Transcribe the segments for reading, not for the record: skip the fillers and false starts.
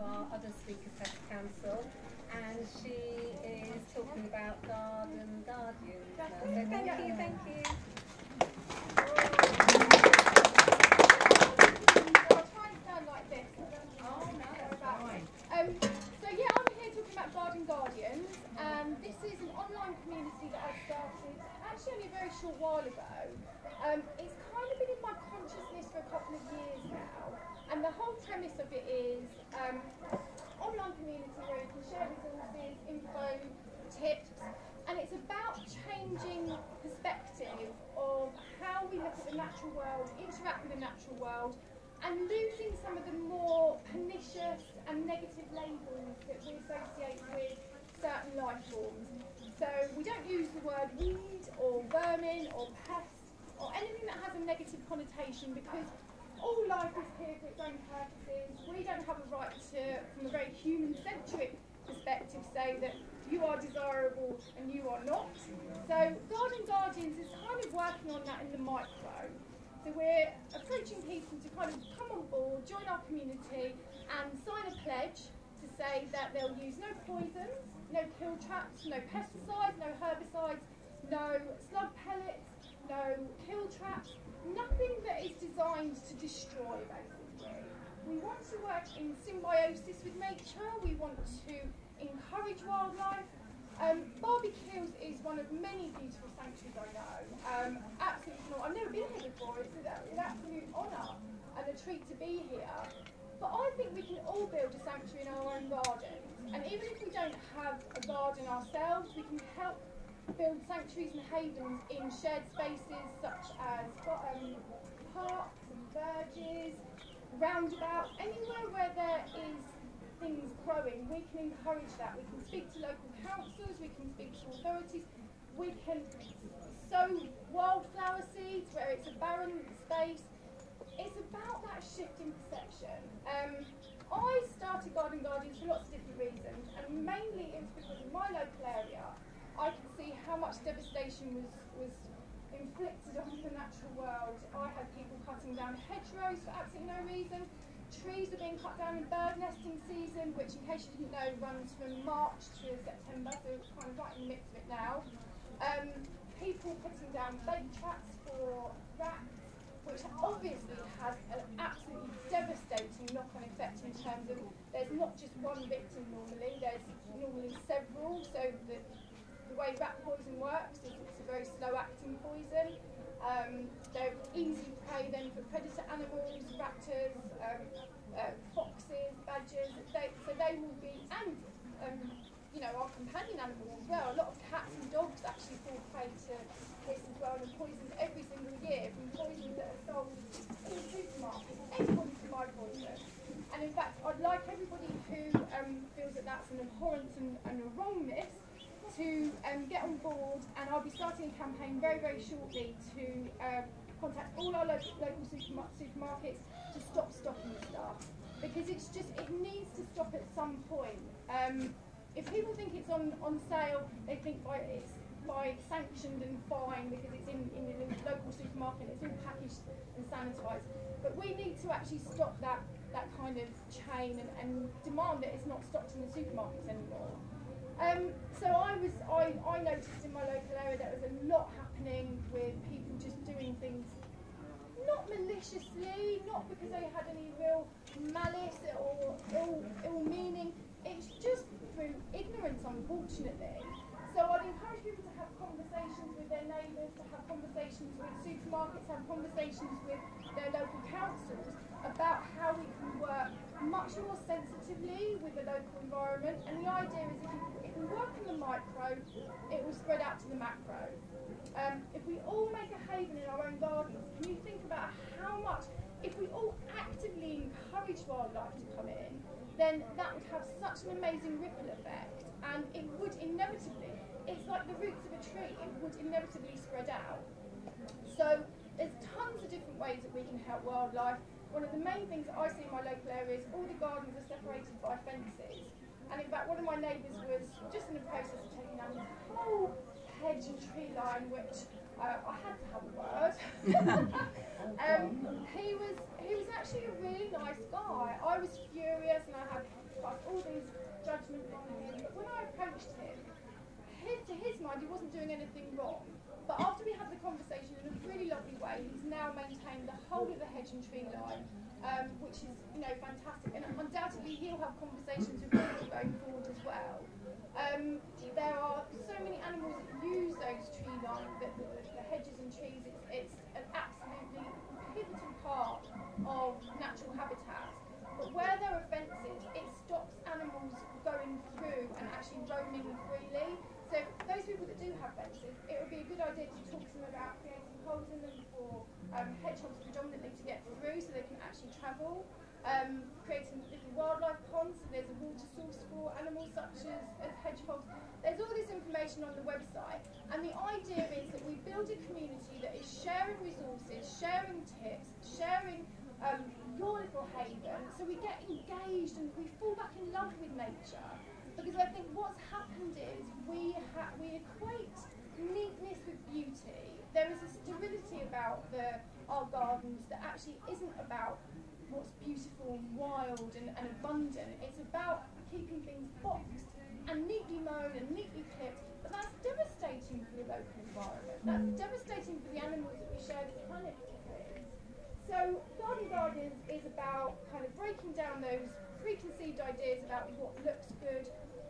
our other speakers at the council, and she is talking about Garden Guardians. So thank you. I'll try and sound like this. Oh no, that's fine. So yeah, I'm here talking about Garden Guardians, and this is an online community that I started actually only a very short while ago. It's kind of been in my consciousness for a couple of years now, and the whole premise of it is online community where you can share resources, info, tips, and it's about changing perspective of how we look at the natural world, interact with the natural world, and losing some of the more pernicious and negative labels that we associate with certain life forms. So we don't use the word weed or vermin or pest or anything that has a negative connotation, because all life is here for its own purposes. We don't have a right to, from a very human-centric perspective, say that you are desirable and you are not. So Garden Guardians is kind of working on that in the micro. So we're approaching people to kind of come on board, join our community and sign a pledge to say that they'll use no poisons, no kill traps, no pesticides, no herbicides, no slug pellets, no kill traps, nothing that is designed to destroy, basically. We want to work in symbiosis with nature, we want to encourage wildlife. Barbecues is one of many beautiful sanctuaries I know. Absolutely not. I've never been here before. It's an absolute honour and a treat to be here. But I think we can all build a sanctuary in our own garden. And even if we don't have a garden ourselves, we can help build sanctuaries and havens in shared spaces such as parks and verges, roundabouts, anywhere where there is things growing. We can encourage that. We can speak to local councils, we can speak to authorities, we can sow wildflower seeds where it's a barren space. It's about that shift in perception. I started Garden Guardians for lots of different reasons, and mainly it's because in my local area I could see how much devastation was inflicted on the natural world. I had people cutting down hedgerows for absolutely no reason. Trees are being cut down in bird nesting season, which, in case you didn't know, runs from March to September, so it's kind of right in the mix of it now. People putting down bait traps for rats, which obviously has an absolutely devastating knock-on effect in terms of there's not just one victim normally, there's normally several. So the way rat poison works is it's a very slow-acting poison. They're easy prey then for predator animals, raptors, foxes, badgers. So they will be, and you know, our companion animals as well. A lot of cats and dogs actually fall prey to this as well, and poisons every single year from poisons that are sold in supermarkets. Anyone can buy poison. And in fact, I'd like everybody who feels that that's an abhorrence and a wrongness to get on board, and I'll be starting a campaign very, very shortly to contact all our local supermarkets to stop stocking stuff, because it needs to stop at some point. If people think it's on sale, they think it's by sanctioned and fined because it's in the local supermarket, it's all packaged and sanitised. But we need to actually stop that kind of chain and demand that it's not stocked in the supermarkets anymore. So I noticed in my local area there was a lot happening with people just doing things not maliciously, not because they had any real malice or ill meaning. It's just through ignorance, unfortunately. So I'd encourage people to have conversations with their neighbours, to have conversations with supermarkets, have conversations with their local councils about how we can work much more sensitively with the local environment. And the idea is if we work in the micro, it will spread out to the macro. If we all make a haven in our own gardens, can you think about how much, if we all actively encourage wildlife to come in, then that would have such an amazing ripple effect, and it would inevitably, it's like the roots of a tree, it would inevitably spread out. So there's tons of different ways that we can help wildlife. One of the main things that I see in my local area is all the gardens are separated by fences. And in fact, one of my neighbours was just in the process of taking down his whole hedge and tree line, which I had to have a word. He was actually a really nice guy. I was furious and I had all these judgments on him, but when I approached him, to his mind he wasn't doing anything wrong. But after we had the conversation in a really lovely way, he's now maintained the whole of the hedge and tree line, which is, you know, fantastic. And undoubtedly he'll have conversations with people going forward as well. There are so many animals that use those tree lines, the hedges and trees. It's an absolutely pivotal part of natural habitats. But where there are fences, it stops animals going through and actually roaming freely. So those people that do have fences, it would be a good idea to talk to them about creating holes in them for hedgehogs predominantly to get through so they can actually travel. Creating little wildlife ponds, so there's a water source for animals such as hedgehogs. There's all this information on the website, and the idea is that we build a community that is sharing resources, sharing tips, sharing your little haven, so we get engaged and we fall back in love with nature. Because I think what's happened is we equate neatness with beauty. There is a sterility about our gardens that actually isn't about what's beautiful and wild and abundant. It's about keeping things boxed and neatly mown and neatly clipped. But that's devastating for the local environment. That's devastating for the animals that we share this planet with. So Garden Guardians is about kind of breaking down those preconceived ideas about what looks good,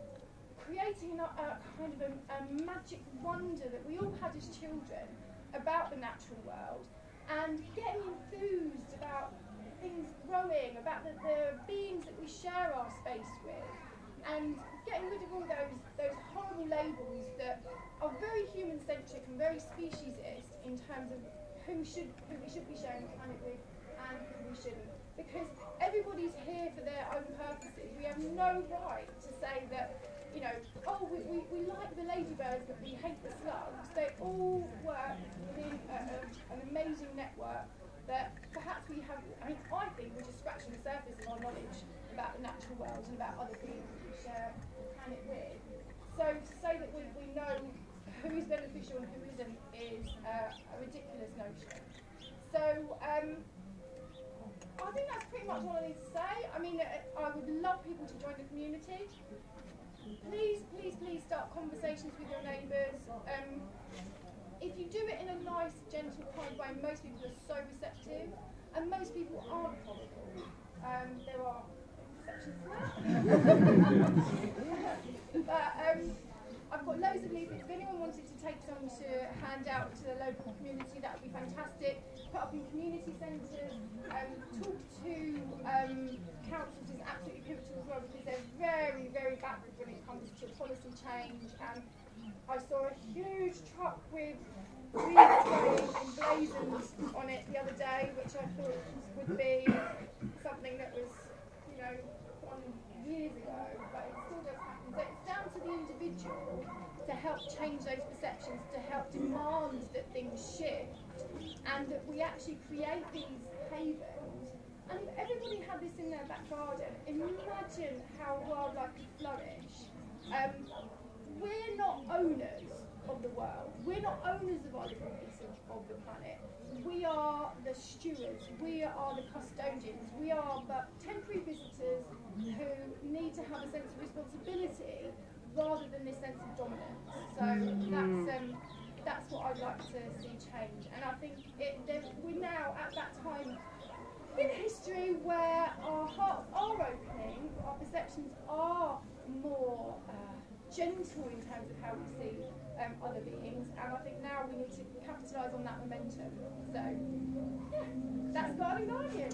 creating a kind of a magic wonder that we all had as children about the natural world, and getting enthused about things growing, about the beings that we share our space with, and getting rid of all those horrible labels that are very human-centric and very speciesist in terms of who we should be sharing the planet with and who we shouldn't. Because everybody's here for their own purposes. We have no right to say that, you know, oh, we like the ladybirds but we hate the slugs. They all work within an amazing network that perhaps we have, I think we're just scratching the surface of our knowledge about the natural world and about other beings that we share the planet with. So to say that we know who is beneficial and who isn't is a ridiculous notion. So I think that's pretty much all I need to say. I mean, I would love people to join the community. Please start conversations with your neighbours. If you do it in a nice, gentle, kind way, most people are so receptive, and most people aren't horrible. There are exceptions to that. But I've got loads of leaflets. If anyone wanted to take some to hand out to the local community, that would be fantastic. Put up in community centres. Talk to councils is absolutely pivotal as well, because they're very, very backward when it comes to policy change. And I saw a huge truck with wheels going emblazoned on it the other day, which I thought would be something that was, you know, on years ago, but it still does happen. So it's down to the individual to help change those perceptions, to help demand that things shift, and that we actually create these havens. And if everybody had this in their back garden, imagine how wildlife could flourish. We're not owners of the world. We're not owners of our little piece of the planet. We are the stewards. We are the custodians. We are but temporary visitors who need to have a sense of responsibility rather than this sense of dominance. So that's what I'd like to see change. And I think we're now at that time in history where our hearts are opening, our perceptions are more gentle in terms of how we see other beings, and I think now we need to capitalise on that momentum. So, yeah, that's Garden Guardian.